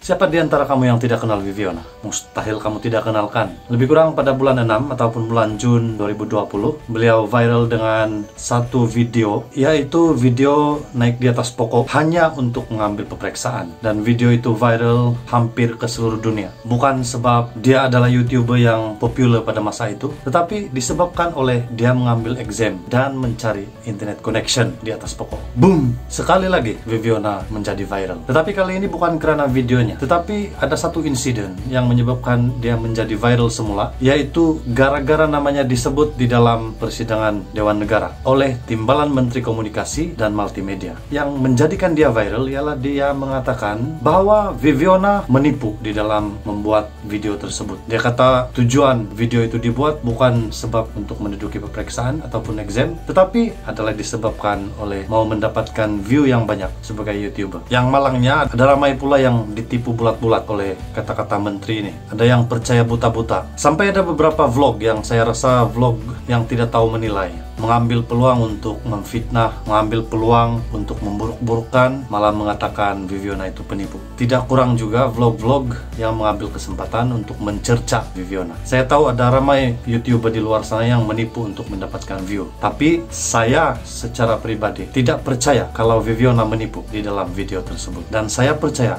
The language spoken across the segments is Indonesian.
Siapa di antara kamu yang tidak kenal Viviona? Mustahil kamu tidak kenalkan. Lebih kurang pada bulan 6 ataupun bulan Jun 2020, beliau viral dengan satu video, yaitu video naik di atas pokok hanya untuk mengambil peperiksaan. Dan video itu viral hampir ke seluruh dunia. Bukan sebab dia adalah YouTuber yang populer pada masa itu, tetapi disebabkan oleh dia mengambil exam dan mencari internet connection di atas pokok. Boom! Sekali lagi Viviona menjadi viral. Tetapi kali ini bukan karena videonya, tetapi ada satu insiden yang menyebabkan dia menjadi viral semula, yaitu gara-gara namanya disebut di dalam persidangan Dewan Negara oleh Timbalan Menteri Komunikasi dan Multimedia. Yang menjadikan dia viral ialah dia mengatakan bahwa Viviona menipu di dalam membuat video tersebut. Dia kata tujuan video itu dibuat bukan sebab untuk menduduki peperiksaan ataupun exam, tetapi adalah disebabkan oleh mau mendapatkan view yang banyak sebagai YouTuber. Yang malangnya ada ramai pula yang ditipu bulat-bulat oleh kata-kata menteri ini. Ada yang percaya buta-buta. Sampai ada beberapa vlog yang saya rasa vlog yang tidak tahu menilai, mengambil peluang untuk memfitnah, mengambil peluang untuk memburuk-burukkan, malah mengatakan Viviona itu penipu. Tidak kurang juga vlog-vlog yang mengambil kesempatan untuk mencerca Viviona. Saya tahu ada ramai YouTuber di luar sana yang menipu untuk mendapatkan view. Tapi saya secara pribadi tidak percaya kalau Viviona menipu di dalam video tersebut. Dan saya percaya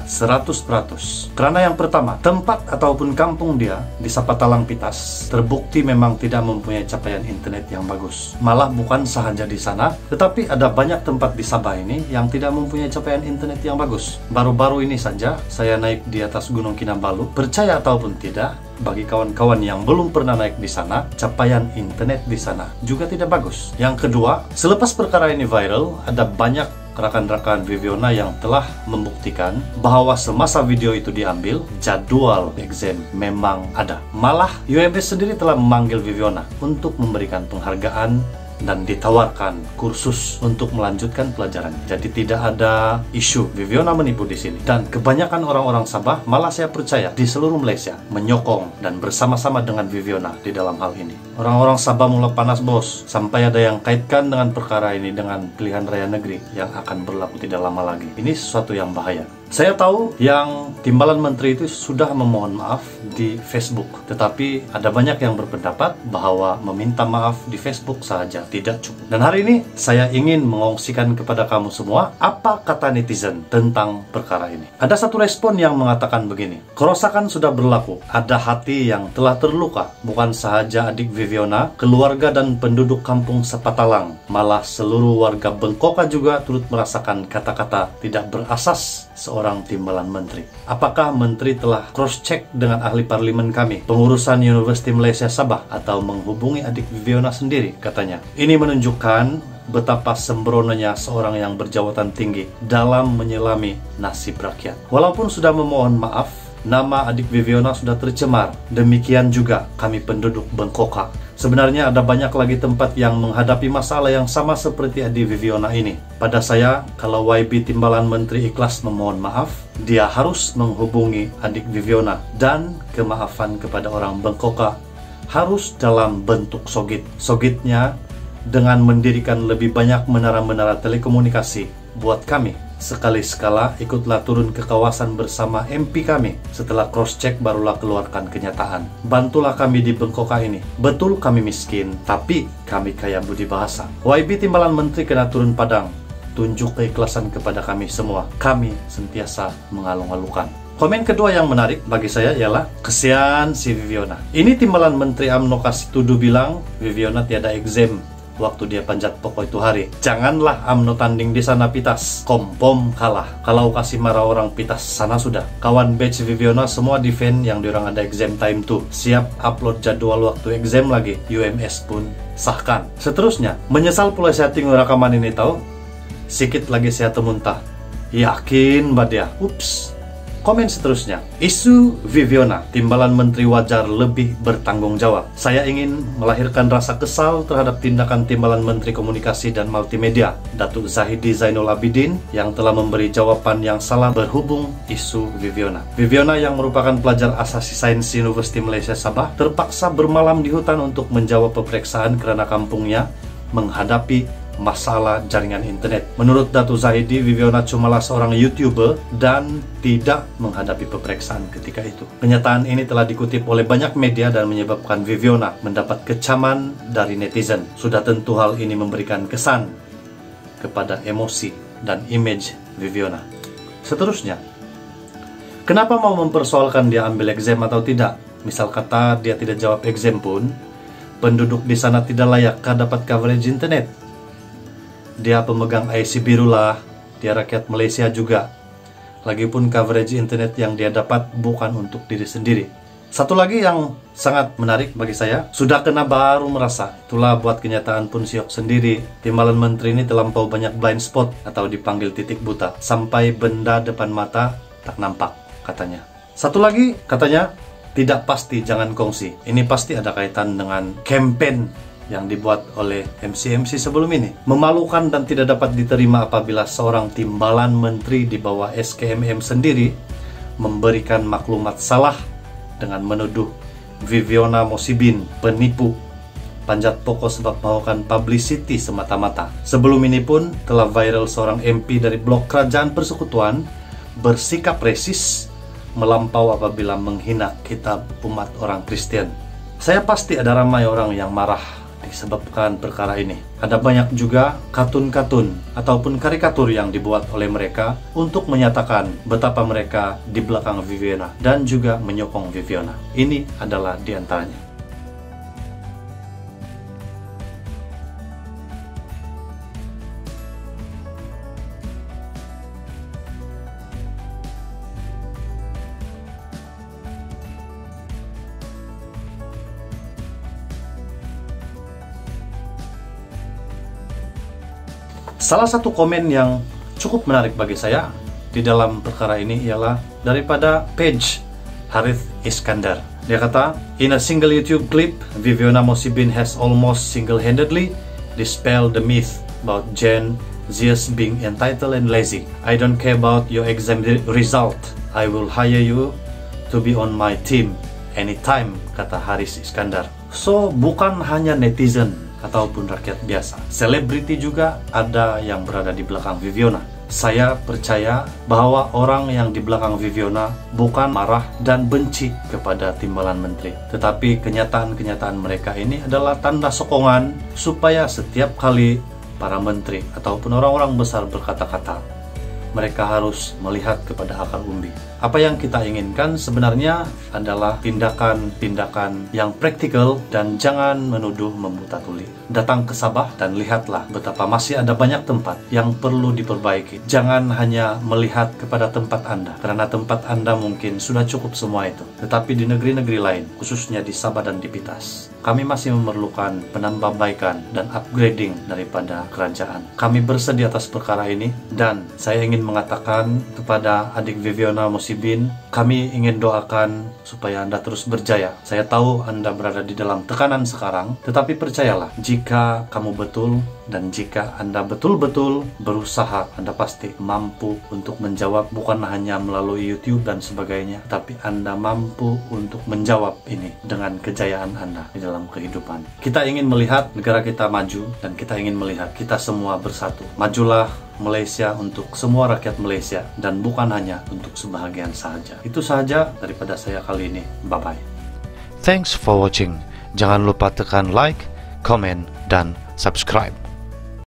100%. Karena yang pertama, tempat ataupun kampung dia di Sapatalang Pitas terbukti memang tidak mempunyai capaian internet yang bagus. Malah bukan sahaja di sana, tetapi ada banyak tempat di Sabah ini yang tidak mempunyai capaian internet yang bagus. Baru-baru ini saja saya naik di atas Gunung Kinabalu. Percaya ataupun tidak, bagi kawan-kawan yang belum pernah naik di sana, capaian internet di sana juga tidak bagus. Yang kedua, selepas perkara ini viral, ada banyak rekan-rekan Viviona yang telah membuktikan bahwa semasa video itu diambil, jadwal exam memang ada. Malah UMS sendiri telah memanggil Viviona untuk memberikan penghargaan dan ditawarkan kursus untuk melanjutkan pelajaran. Jadi tidak ada isu Viviona menipu di sini. Dan kebanyakan orang-orang Sabah, malah saya percaya di seluruh Malaysia, menyokong dan bersama-sama dengan Viviona di dalam hal ini. Orang-orang Sabah mulai panas bos, sampai ada yang kaitkan dengan perkara ini dengan pilihan raya negeri yang akan berlaku tidak lama lagi. Ini sesuatu yang bahaya. Saya tahu yang Timbalan Menteri itu sudah memohon maaf di Facebook, tetapi ada banyak yang berpendapat bahwa meminta maaf di Facebook saja tidak cukup. Dan hari ini saya ingin mengongsikan kepada kamu semua apa kata netizen tentang perkara ini. Ada satu respon yang mengatakan begini: kerusakan sudah berlaku, ada hati yang telah terluka. Bukan sahaja adik Viviona, keluarga dan penduduk kampung Sapatalang, malah seluruh warga Bengkoka juga turut merasakan kata-kata tidak berasas seorang Timbalan Menteri. Apakah Menteri telah cross-check dengan ahli parlimen kami, pengurusan Universiti Malaysia Sabah, atau menghubungi adik Viviona sendiri, katanya. Ini menunjukkan betapa sembrononya seorang yang berjabatan tinggi dalam menyelami nasib rakyat. Walaupun sudah memohon maaf, nama adik Viviona sudah tercemar. Demikian juga kami penduduk Bengkoka. Sebenarnya ada banyak lagi tempat yang menghadapi masalah yang sama seperti adik Viviona ini. Pada saya, kalau YB Timbalan Menteri ikhlas memohon maaf, dia harus menghubungi adik Viviona, dan kemaafan kepada orang Bengkoka harus dalam bentuk sogit. Sogitnya dengan mendirikan lebih banyak menara-menara telekomunikasi buat kami. Sekali-sekala ikutlah turun ke kawasan bersama MP kami. Setelah cross-check barulah keluarkan kenyataan. Bantulah kami di Bengkoka ini. Betul kami miskin, tapi kami kaya budi bahasa. YB Timbalan Menteri kena turun padang. Tunjuk keikhlasan kepada kami semua. Kami sentiasa mengalung-alungkan. Komen kedua yang menarik bagi saya ialah kesian si Viviona. Ini Timbalan Menteri UMNO kasih tuduh bilang Viviona tiada exam waktu dia panjat pokok itu hari. Janganlah UMNO tanding di sana Pitas, kompom kalah. Kalau kasih marah orang Pitas sana sudah. Kawan batch Viviona semua defend yang diorang ada exam time tuh. Siap upload jadwal waktu exam lagi. UMS pun sahkan. Seterusnya, menyesal pula saya tengok rekaman ini tahu. Sikit lagi saya temuntah. Yakin mbak dia. Ups. Komen seterusnya, isu Viviona, Timbalan Menteri wajar lebih bertanggung jawab. Saya ingin melahirkan rasa kesal terhadap tindakan Timbalan Menteri Komunikasi dan Multimedia, Datuk Zahidi Zainul Abidin, yang telah memberi jawaban yang salah berhubung isu Viviona. Viviona yang merupakan pelajar asasi sains Universiti Malaysia Sabah, terpaksa bermalam di hutan untuk menjawab peperiksaan karena kampungnya menghadapi masalah jaringan internet. Menurut Datuk Zahidi, Viviana cumalah seorang YouTuber dan tidak menghadapi peperiksaan ketika itu. Kenyataan ini telah dikutip oleh banyak media dan menyebabkan Viviana mendapat kecaman dari netizen. Sudah tentu hal ini memberikan kesan kepada emosi dan image Viviana. Seterusnya, kenapa mau mempersoalkan dia ambil exam atau tidak? Misal kata dia tidak jawab exam pun, penduduk di sana tidak layakkah dapat coverage internet? Dia pemegang IC biru lah, dia rakyat Malaysia juga. Lagipun coverage internet yang dia dapat bukan untuk diri sendiri. Satu lagi yang sangat menarik bagi saya, sudah kena baru merasa. Itulah buat kenyataan pun siok sendiri. Timbalan menteri ini terlampau banyak blind spot atau dipanggil titik buta. Sampai benda depan mata tak nampak, katanya. Satu lagi, katanya, tidak pasti jangan kongsi. Ini pasti ada kaitan dengan campaign yang dibuat oleh MC-MC sebelum ini. Memalukan dan tidak dapat diterima apabila seorang timbalan menteri di bawah SKMM sendiri memberikan maklumat salah dengan menuduh Viviana Mosibin penipu, panjat pokok sebab maukan publicity semata-mata. Sebelum ini pun telah viral seorang MP dari blok Kerajaan Persekutuan bersikap resis melampau apabila menghina kitab umat orang Kristen. Saya pasti ada ramai orang yang marah disebabkan perkara ini. Ada banyak juga kartun-kartun ataupun karikatur yang dibuat oleh mereka untuk menyatakan betapa mereka di belakang Viviana dan juga menyokong Viviana. Ini adalah diantaranya. Salah satu komen yang cukup menarik bagi saya di dalam perkara ini ialah daripada page Harith Iskandar. Dia kata, in a single YouTube clip, Viviana Mosibin has almost single-handedly dispelled the myth about Gen Zers being entitled and lazy. I don't care about your exam result. I will hire you to be on my team anytime, kata Harith Iskandar. So, bukan hanya netizen ataupun rakyat biasa, selebriti juga ada yang berada di belakang Viviana. Saya percaya bahwa orang yang di belakang Viviana bukan marah dan benci kepada timbalan menteri, tetapi kenyataan-kenyataan mereka ini adalah tanda sokongan supaya setiap kali para menteri ataupun orang-orang besar berkata-kata, mereka harus melihat kepada akar umbi. Apa yang kita inginkan sebenarnya adalah tindakan-tindakan yang praktikal dan jangan menuduh membuta tuli. Datang ke Sabah dan lihatlah betapa masih ada banyak tempat yang perlu diperbaiki. Jangan hanya melihat kepada tempat Anda, karena tempat Anda mungkin sudah cukup semua itu. Tetapi di negeri-negeri lain, khususnya di Sabah dan di Pitas, kami masih memerlukan penambahbaikan dan upgrading daripada kerajaan. Kami bersedia atas perkara ini dan saya ingin mengatakan kepada adik Viviana Mosibin, kami ingin doakan supaya Anda terus berjaya. Saya tahu Anda berada di dalam tekanan sekarang, tetapi percayalah, jika kamu betul dan jika Anda betul-betul berusaha, Anda pasti mampu untuk menjawab bukan hanya melalui YouTube dan sebagainya, tapi Anda mampu untuk menjawab ini dengan kejayaan Anda di dalam kehidupan. Kita ingin melihat negara kita maju dan kita ingin melihat kita semua bersatu. Majulah Malaysia untuk semua rakyat Malaysia dan bukan hanya untuk sebahagian saja. Itu sahaja daripada saya kali ini. Bye-bye. Thanks for watching. Jangan lupa tekan like, comment, dan subscribe.